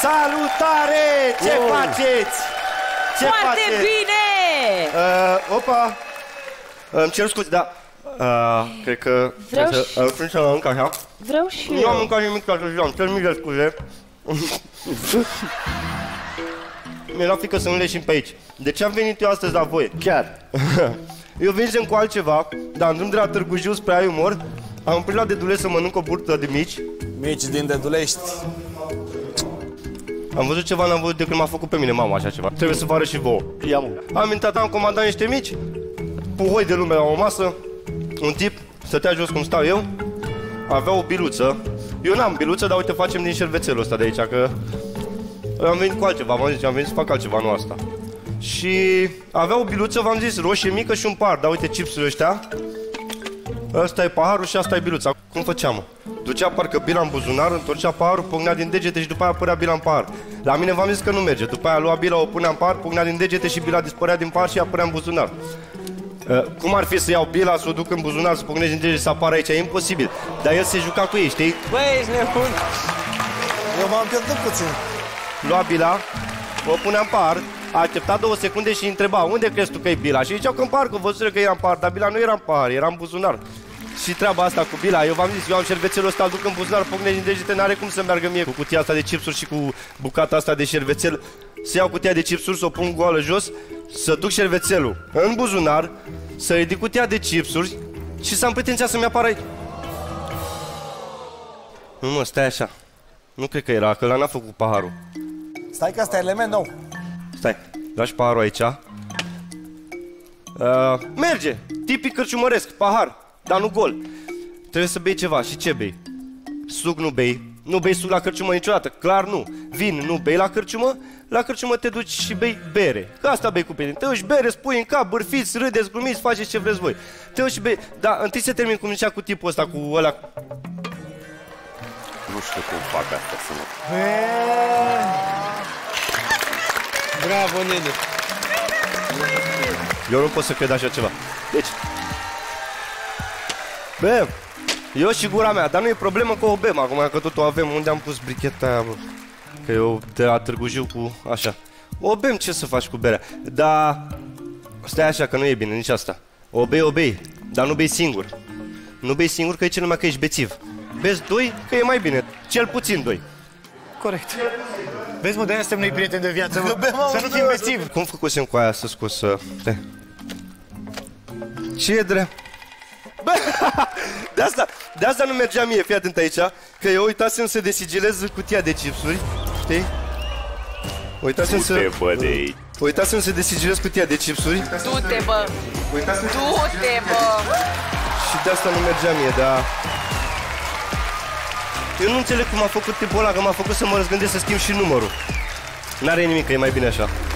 Salutare! Ce faceți? Ce Foarte faceți? bine! Opa! Îmi cer scuze, da. Cred că... Vreau să mănânc așa. Vreau și Nu am eu. mâncat nimic toată ziua, îmi cer mii de scuze. Mi-era frică să nu leșim pe aici. De ce am venit eu astăzi la voi? Chiar. Eu vinsem cu altceva, dar în drum de la Târgu Jiu spre Aiumor, am oprit la Dedulești să mănânc o burtă de mici. Mici din Dedulești. Am văzut ceva, n-am văzut de când m-a făcut pe mine mama așa ceva. Trebuie să vă arăt și vouă. Ia-mă. Am intrat, am comandat niște mici, puhoi de lume la o masă, un tip stătea jos cum stau eu, avea o biluță. Eu n-am biluță, dar uite, facem din șervețelul ăsta de aici, că am venit cu altceva, v-am zis, am venit să fac altceva, nu asta. Și avea o biluță, v-am zis, roșie mică și un pahar, dar uite chipsurile ăștia. Ăsta e paharul și asta e biluța. Cum făceam? Ducea parcă bila în buzunar, întorcea paharul, pocnea din degete și după aia părea bila în pahar. La mine v-am zis că nu merge. După aia lua bila, o punea în pahar, pocnea din degete și bila dispărea din pahar și ea părea în buzunar. Cum ar fi să iau bila, să o duc în buzunar, să pocnesc din degete și să apară aici? E imposibil. Dar el se juca cu ei, știi? Băi, ești nebun. Eu m-am pierdut puțin. Lua bila, o punea în pahar, a așteptat 2 secunde și îi întreba: unde crezi tu că e bila? Și ziceau că în pahar, că văzură că era în pahar, dar bila nu era în pahar, era în buzunar. Și treaba asta cu bila, eu v-am zis, eu am șervețelul ăsta, îl duc în buzunar, pocnesc din degete, n-are cum să meargă mie cu cutia asta de chipsuri și cu bucata asta de șervețel. Să iau cutia de chipsuri, să o pun goală jos, să duc șervețelul în buzunar, să ridic cutia de chipsuri și să am pretenția să-mi apară aici. Nu mă, stai așa. Nu cred că era, că ăla n-a făcut paharul. Stai că asta e element nou. Stai, lași paharul aici. Merge, tipic cârciumăresc, pahar, dar nu gol. Trebuie să bei ceva. Și ce bei? Suc nu bei. Nu bei suc la cârciumă niciodată, clar nu. Vin nu bei la cârciumă. La cârciumă te duci și bei bere. Că asta bei cu prieteni. Te duci bere, spui în cap, bârfiți, râdeți, glumiți, faceți ce vreți voi. Te duci și bei. Dar întâi să termin cum zicea cu tipul ăsta, cu ăla. Nu știu cum fac asta să mă... Bravo, nene. Eu nu pot să cred așa ceva. Deci, bă, eu și gura mea, dar nu e problemă că o bem acum, că tot o avem. Unde am pus bricheta aia, bă? Că eu de la Târgu Jiu cu așa. O bem, ce să faci cu berea? Dar stai așa, că nu e bine nici asta. O bei, dar nu bei singur. Nu bei singur, că e cel numai că ești bețiv. Bezi 2, că e mai bine, cel puțin 2. Corect. Vezi, mă, de-aia suntem noi prieteni de viață, mă. Să nu fim bețivi. Cum făcusem cu aia să scos să... Ce e drept? Bă, de asta nu mergea mie, fii atent aici. Că eu uitasem să desigilez cutia de chipsuri. Știi? Uitasem să... Du-te, bă, de aici. Uitasem să desigilez cutia de chipsuri. Du-te, bă! Du-te, bă! Și de asta nu mergea mie, dar... Eu nu înțeleg cum a făcut tipul ăla, că m-a făcut să mă răzgândesc să schimb și numărul. N-are nimic, că e mai bine așa.